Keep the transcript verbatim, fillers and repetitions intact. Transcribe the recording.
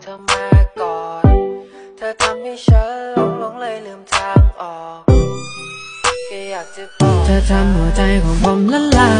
ธอมาก่อนเธอทำให้ฉันหลงหลงเลยลืมทางออกแค่อยากจะบอกเธอทำหัวใจของผมละลา